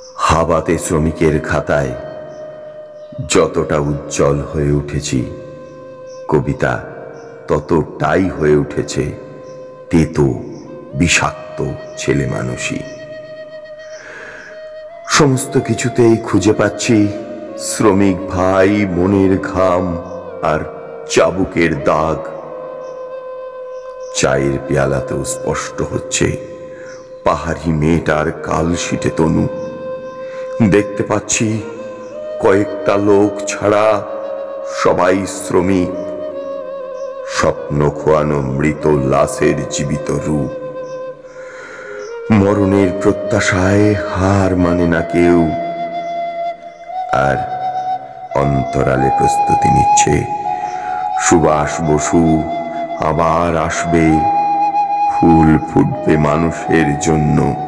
হাবাতে শ্রমিকের খাতায় যতটা উজ্জ্বল হয়ে উঠেছি, কবিতা ততটাই হয়ে উঠেছে তেতো বিষাক্ত ছেলে মানুষই। সমস্ত কিছুতেই খুঁজে পাচ্ছি শ্রমিক ভাই মনের ঘাম আর চাবুকের দাগ। চায়ের পেয়ালাতেও স্পষ্ট হচ্ছে পাহাড়ি মেয়েটার কালশিটে তনু। দেখতে পাচ্ছি কয়েকটা লোক ছাড়া সবাই শ্রমিক, স্বপ্ন খোয়ানো মৃত লাশের জীবিত রূপ। মরণের প্রত্যাশায় হার মানে না কেউ, আর অন্তরালে প্রস্তুতি নিচ্ছে সুভাষ বসু আবার আসবে, ফুল ফুটবে মানুষের জন্য।